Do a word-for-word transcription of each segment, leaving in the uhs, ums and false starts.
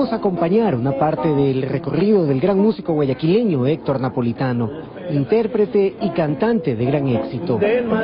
vamos a acompañar una parte del recorrido del gran músico guayaquileño Héctor Napolitano, intérprete y cantante de gran éxito.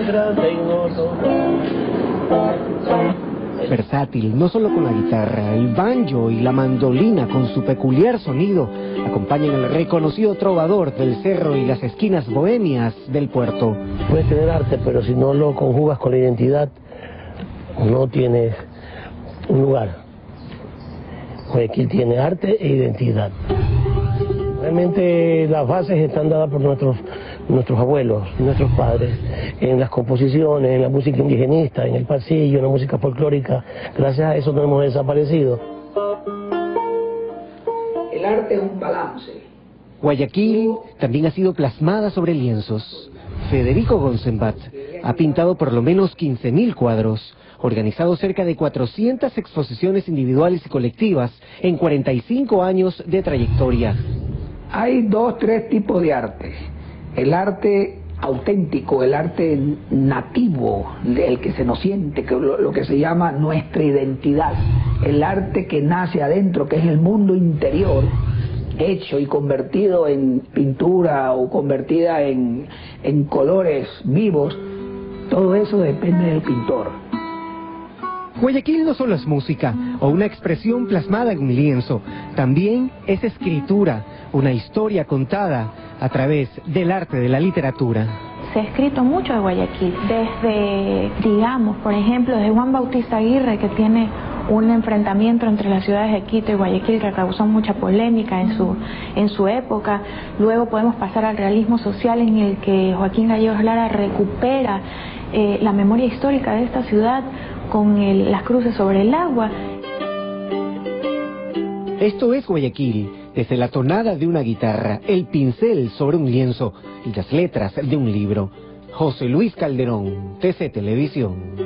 Versátil, no solo con la guitarra, el banjo y la mandolina con su peculiar sonido acompañan al reconocido trovador del cerro y las esquinas bohemias del puerto. Puedes tener arte, pero si no lo conjugas con la identidad, no tienes un lugar. Guayaquil tiene arte e identidad. Realmente las bases están dadas por nuestros, nuestros abuelos, nuestros padres, en las composiciones, en la música indigenista, en el pasillo, en la música folclórica. Gracias a eso no hemos desaparecido. El arte es un balance. Guayaquil también ha sido plasmada sobre lienzos. Federico Gonzenbat ha pintado por lo menos quince mil cuadros, organizado cerca de cuatrocientas exposiciones individuales y colectivas en cuarenta y cinco años de trayectoria. Hay dos, tres tipos de arte. El arte auténtico, el arte nativo, el que se nos siente, que lo, lo que se llama nuestra identidad. El arte que nace adentro, que es el mundo interior, hecho y convertido en pintura o convertida en, en colores vivos. Todo eso depende del pintor. Guayaquil no solo es música o una expresión plasmada en un lienzo, también es escritura, una historia contada a través del arte de la literatura. Se ha escrito mucho de Guayaquil, desde, digamos, por ejemplo, de Juan Bautista Aguirre, que tiene un enfrentamiento entre las ciudades de Quito y Guayaquil que causó mucha polémica en su, en su época. Luego podemos pasar al realismo social, en el que Joaquín Gallegos Lara recupera eh, la memoria histórica de esta ciudad con el, las cruces sobre el agua. Esto es Guayaquil, desde la tonada de una guitarra, el pincel sobre un lienzo y las letras de un libro. José Luis Calderón, T C Televisión.